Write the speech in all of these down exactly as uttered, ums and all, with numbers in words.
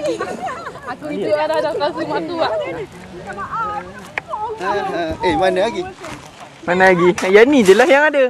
Aku itu ada ada kasih matu ah. Eh, mana lagi? Mana lagi? Yang ni je lah yang ada.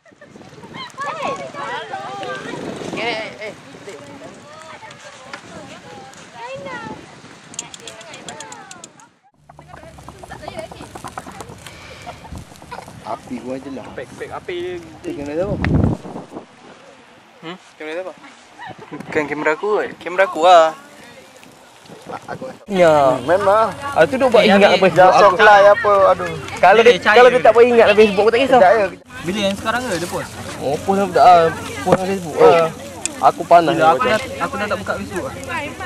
Api gua je lah. Pek pek api dia. Eh, kamera apa? Hmm? Kamera apa? Bukan kamera aku kot. Kamera aku lah. Aku. Ya, memang. Ah tu duk buat ingat apa Dah soklay apa, aduh. Kalau dia kalau dia tak buat ingat dalam Facebook aku tak kisah. Tak ya. Bila yang sekarang ke dia post? Oh, post dah tak ah, post dalam Facebook ah. Aku panas. Bila aku dah aku dah tak buka Facebook ah.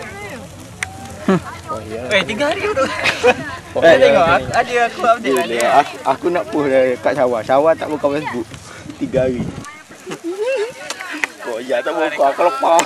Oh ya. Eh, tiga hari tu. Oh, Eh, tengok aku, ada aku update lah dia. Aku, aku nak post kat Syawal. Syawal tak buka Facebook tiga hari. Kok ya tak buka aku lepas.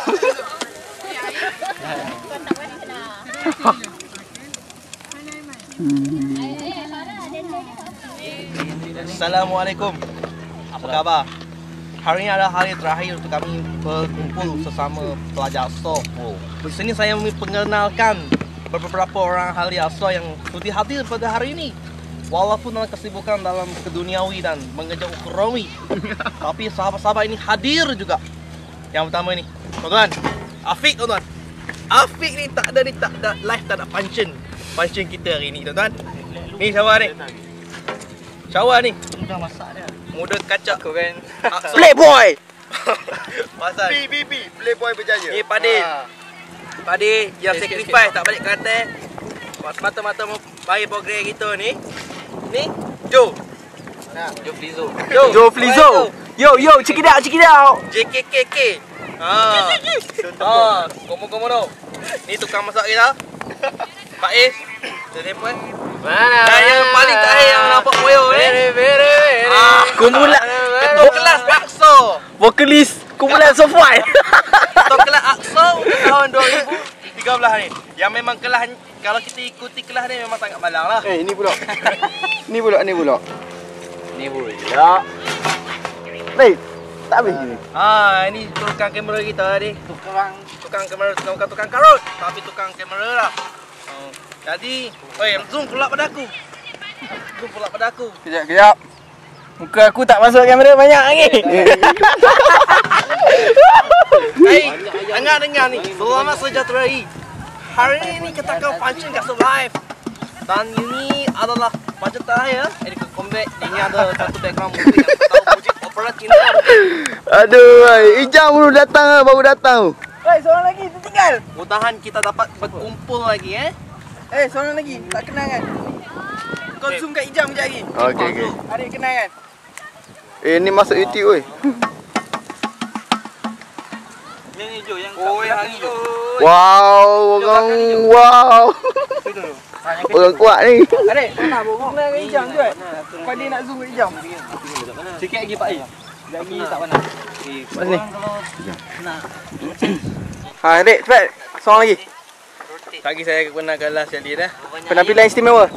Assalamualaikum. Apa khabar? Hari ini adalah hari terakhir untuk kami berkumpul sesama pelajar So. Di sini saya memperkenalkan beberapa orang ahli ASO yang sudi hadir pada hari ini. Walaupun dalam kesibukan dalam keduniawi dan mengejar ekonomi, tapi sahabat-sahabat ini hadir juga. Yang pertama ini, tuan-tuan, Afiq tuan-tuan. Afiq ni tak ada ni tak ada live tak ada punchen. Punchen kita hari ni tuan-tuan. Ni Syawal ni. Syawal ni. Mudah masak dia. Mudah kacak kau kan. Playboy. Pasal. B B B Playboy berjaya. Ni Padin. Padin yang sacrifice tak balik Kelantan. Mata-mata bagi program kita ni. Ni Jo. Nah, Jo Flizo. Jo, Jo Flizo. Yo yo, check it out, check it out. J K K K. Ha. Ha, komo-komo tu. Ni tukang masak kita. Pak Is. Telefon. Mana? Dan yang paling terakhir yang nampak moyo ni. Very very. Ah, Kumpulan ketua kelas AXO. vokalis kumpulan Sofwan. Ketua kelas AXO untuk tahun dua ribu tiga belas ni. Yang memang kelas kalau kita ikuti kelas ni memang sangat malang lah. Eh, ni pula. Ni pula, ni pula. Ni pula. Baik. Tak habis ni. Ha, ini tukang kamera kita ni. Tukang tukang kamera bukan tukang karut, tapi tukang kamera lah. Oh, jadi, oi, zoom pula pada aku. Zoom pula pada aku. Kejap kejap. Muka aku tak masuk kamera banyak lagi. Hai, dengar dengar ni. Selamat sejahtera. Hari ini kita akan pancing kat live. Dan ini adalah budget terakhir. Ini ke comeback. Ini ada satu background musik yang tahu musik opera cinta. Aduh, Ijam baru datang, baru datang. Hei, seorang lagi tertinggal. Mudahan kita dapat berkumpul lagi eh. Eh, seorang lagi tak kenal kan? Kau zoom kat Ijam sekejap lagi. Okey okey. Adik kenal kan? Eh, ni masuk YouTube oi. Yang hijau yang Oh, yang hijau. Wow, orang wow. Orang kuat ni. Adik, kau nak bawa kenal kat Ijam tu kan? Kau dia nak zoom kat Ijam. sikit lagi Pak I. Lagi tak panas. Mas ni. Ha, adik, cepat. Seorang lagi. Lagi saya kenalkan last sekali dah. Penampilan istimewa.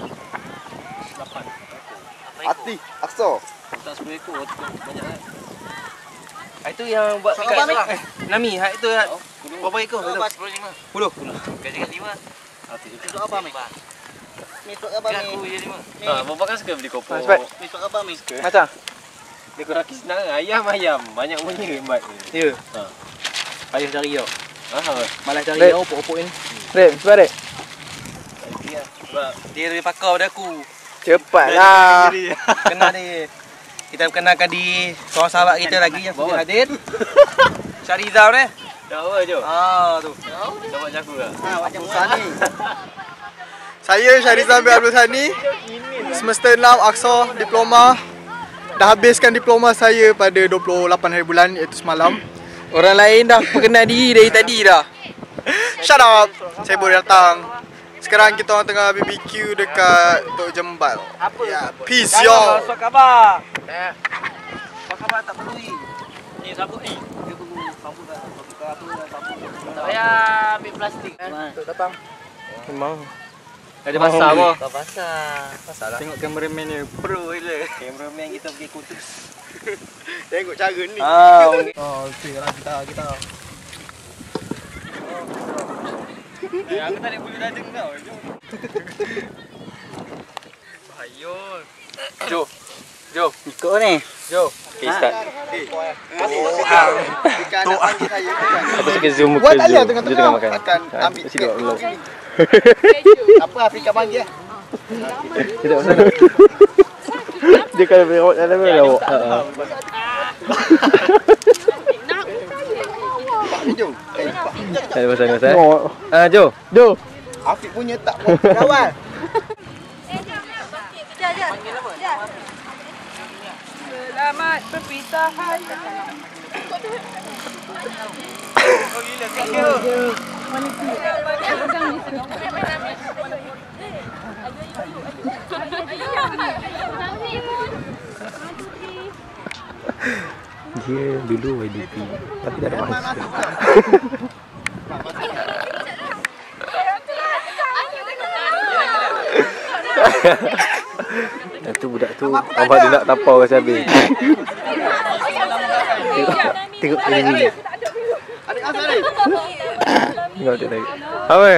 Hati, Akso. Tak sepuluh ekor banyak kan. Itu yang buat kat seorang. Eh, Nami, hak itu berapa ekor? sepuluh lima. sepuluh. Gaji kat lima. Untuk apa mi? Mi untuk apa mi? Aku je lima. Ha, bapak kan suka beli kopor. Ha, cepat. Mi untuk apa mi? Macam? Dia kurang senang ayam-ayam. Banyak bunyi hebat. Ya. Ha. Payah cari tau. Ha. Malas cari Baik. tau opok-opok ni. Rem, cepat Rem. Sebab dia lebih pakar pada aku. Cepatlah. Kenal dia. Kita kenalkan di seorang sahabat kita lagi yang sudah hadir. Syarizal ni. Dah apa je? Ah tu. Dah buat jago ke? Ha macam Sani. Saya Syarizal bin Abdul Sani, semester enam Akso diploma. Dah habiskan diploma saya pada dua puluh lapan hari bulan iaitu semalam. Orang lain dah perkenal diri dari tadi dah. Shut up. Saya baru datang. Sekarang kita orang tengah B B Q dekat Tok Jembal. Apa? Ya, peace Jangan y'all. masuk khabar. Eh. Apa khabar tak peduli. Ni sabut ni. Dia tunggu sabut dah. Sabut dah tu dah sabut. Tak payah ambil plastik. Untuk datang. Memang. Ada pasal apa? Tak pasal. Pasal lah. Tengok kameraman ni pro gila. Kameraman kita pergi kutus. Tengok cara ni. Ah, Oh, okey lah kita kita. Aku tak nak bulu dada kau. Bahaya. Jo. Jo. Ikut ni. Jo. Okay, start. Ikan nak panggil saya. Aku suka zoom muka Buat tak zoom. ada tengah-tengah. Dia tengah makan. Akan ambil Sini buat belum. Apa Afrika panggil? Dia tak pasal. Dia kalau berok dalam mana lawak. Jom. Tak ada pasal pasal. Ah, Jo. Jo. Afiq punya tak mau kawan. Selamat perpisahan. Dia dulu Y D P tapi tak ada masa. Itu budak tu abang dia nak tapau kasi habis. Tengok tengok ini. Adik asal ni. Tengok dia tadi. Apa?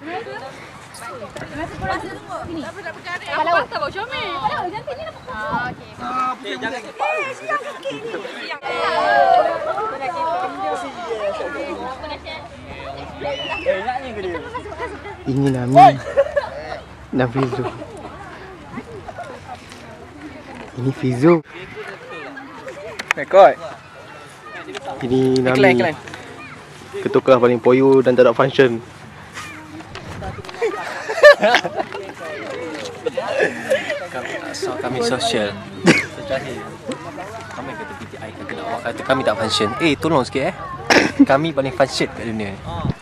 Kalau tak bawa comel. Kalau cantik ni nampak. Ah, okey. Ini Nami. Nami Fizo. Ini Fizo. Rekod. Ini Nami. Ketua kelas paling poyo dan tak ada function. So, kami sosial. Kami kata P T I kata nak awak kata kami tak function. Eh, tolong sikit eh. Kami paling function kat dunia.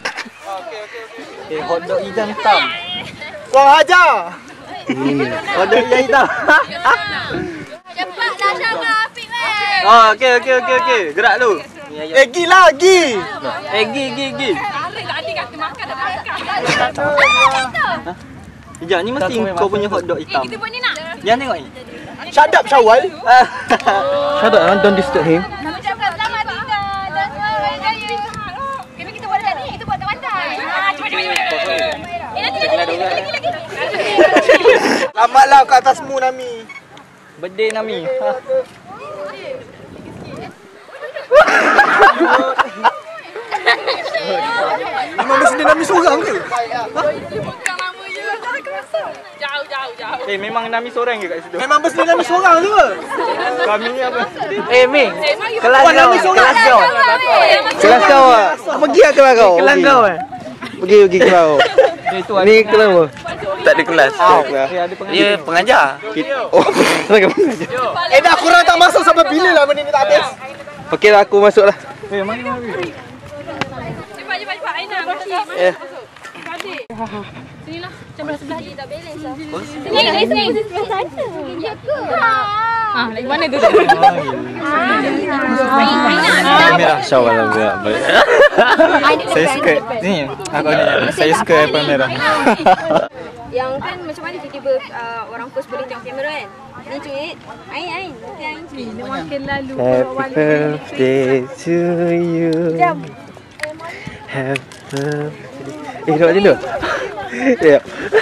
Eh, hotdog hijau hitam. Kau hajar. Hotdog hijau hitam. Cepatlah Syama Afiq weh. Oh, okey okey okey okey. Gerak lu. Eh, gi lah, gi. Eh, gi gi gi. Tarik tadi kata makan dah makan. Hijau ni mesti kau punya hotdog Eh, hitam. kita buat ni nak. Jangan tengok ni. Shut up, Syawal. Shut up, don't disturb him. Nama cakap selamat tinggal dan selamat raya. Kena kita buat dekat ni, kita buat kat pantai. Ah, cepat cepat cepat. Eh, nanti nanti lagi lagi lagi. Selamatlah kat atasmu, Nami. Birthday Nami. Memang mesti Nami seorang ke? Bukan nama je. Jauh jauh jauh. Eh, memang Nami seorang ke kat situ? Memang mesti Nami seorang tu ke? Kami ni apa? Eh, Ming. Kelas kau, kelas kau. Kelas kau ah. Pergi lah kelas kau. Kelas kau eh. Pergi pergi kelas kau. Ni kelas apa? Tak ada kelas. Dia pengajar. Oh, kelas kau mengajar. Eh, dah korang tak masuk sampai bila lah benda ni tak habis? Okeylah aku masuklah. Cepat cepat cepat. Aina masuk. Eh. Adik. Sinilah. Macam sebelah ni tak balance lah. Sini sini sini. Sebelah sana. Ya ke? Ah, lagi mana tu? Merah Syawal lah merah. Saya suka. Ni, aku ni. Saya suka apple merah. Yang kan macam mana tiba-tiba uh, orang post boleh tengok kamera kan? Ni cuit. Ain Ain. Nanti Ain cuit. Dia makin lalu. Happy birthday to you. Happy birthday. Eh, nak macam tu? Ya.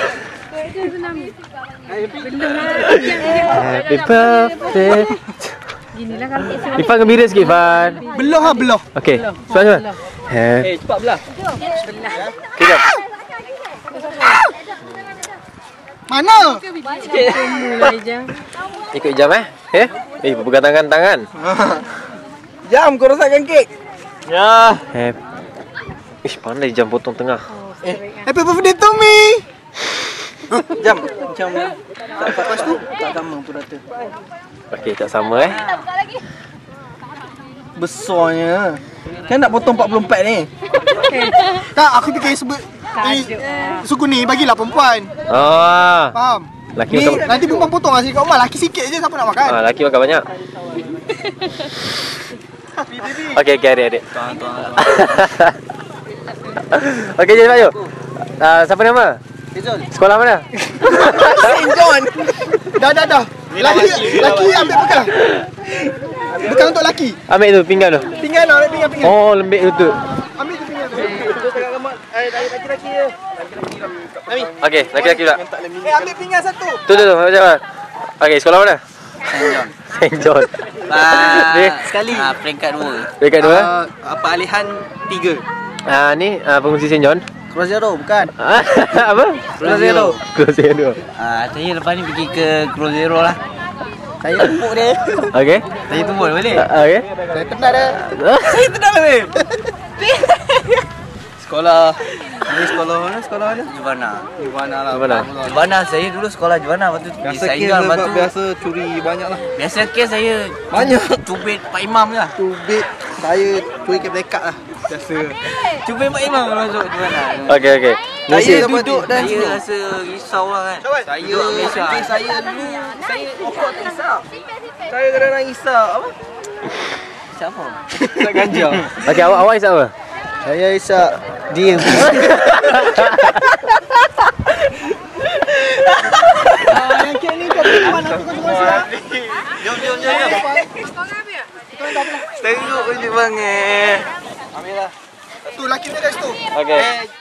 Happy birthday. Inilah kami. Ifan gembira sikit, Ifan. Belah lah, belah. Okey, sebab mana? Eh, cepat belah. Okay, jom. Mana? Mulai je. Ikut jam eh? Eh? Eh, berpegang tangan-tangan. Jam, kau rosakkan kek. Ya. Happy. Ish, pandai jam potong tengah. Happy birthday to me. Jam, macam tak lepas tu tak sama pun rata. Okey, tak sama eh. Besarnya. Kan nak potong empat puluh empat ni. Tak, aku fikir sebut ni suku ni bagilah perempuan. Oh. Faham? Laki Ni makan. nanti perempuan potong lah kat rumah. Laki sikit je siapa nak makan. Ah, laki makan banyak. Okey, okey adik-adik. Okey, jadi Pak Yu. Uh, siapa nama? Rizal. Sekolah mana? Saint John. Dah dah dah. Laki laki ambil pegang. Pegang untuk laki. Ambil tu pinggan tu. Pinggan lah, ambil pinggan pinggan. Oh, lembik tu. Ambil tu pinggan tu. Tu pegang gambar. Eh, laki-laki. Okey, laki-laki pula. Eh, ambil pinggan satu. Tu tu tu, macam mana? Okey, sekolah mana? Saint John. Saint John. Ah, Ni? sekali. Ah, peringkat dua. Peringkat dua. Ah, apa alihan tiga. Ah ni ah, pengungsi Saint John. Cross Zero bukan? Ah, apa? Cross Zero. Cross Zero. Ah, saya lepas ni pergi ke Cross Zero lah. Saya tumpuk dia. Okey. Saya tumpuk boleh. Ah, Okey. Saya tenang dia. Saya tenang dia. Sekolah. Ini sekolah mana? Sekolah mana? Juvana. Juvana lah. Juvana. Juvana, saya dulu sekolah Juvana. Lepas tu pergi Biasa Saint kes John. Lepas sebab tu biasa curi banyak lah. biasa kes saya Banyak. cubit Pak Imam je lah. Cubit saya curi ke dekat lah. Biasa. Cubit Pak Imam masuk Juvana. Okey okey. Saya Musim. duduk dan Saya rasa risau lah kan. Saya Duduk Malaysia. eh, saya dulu saya okok tak risau. Saya kadang-kadang risau apa? Siapa? Tak ganja. Okey, awak awak isap apa? Saya risau dia. Yang kek ni kau pergi mana tu kau semua siap. Jom jom jom. jom. Teruk je bang eh. Tu laki dia kat situ. Okey.